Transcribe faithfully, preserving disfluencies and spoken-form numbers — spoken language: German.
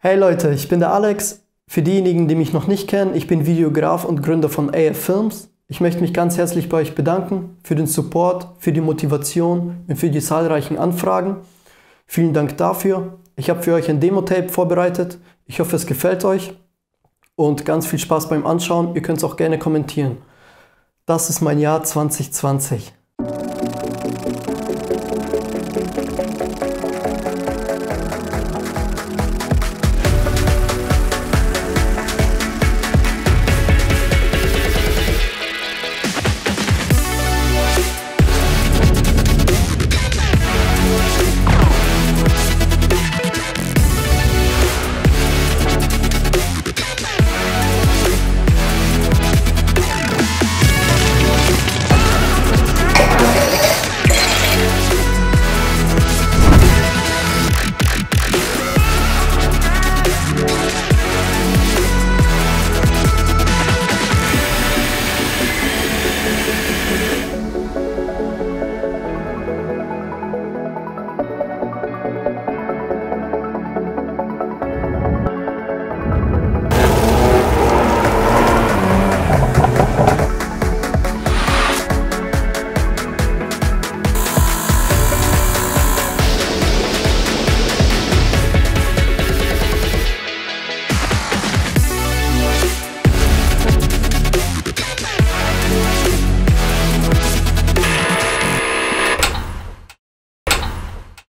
Hey Leute, ich bin der Alex. Für diejenigen, die mich noch nicht kennen, ich bin Videograf und Gründer von A F Films. Ich möchte mich ganz herzlich bei euch bedanken für den Support, für die Motivation und für die zahlreichen Anfragen. Vielen Dank dafür. Ich habe für euch ein Demo-Tape vorbereitet. Ich hoffe, es gefällt euch und ganz viel Spaß beim Anschauen. Ihr könnt es auch gerne kommentieren. Das ist mein Jahr zwanzig zwanzig.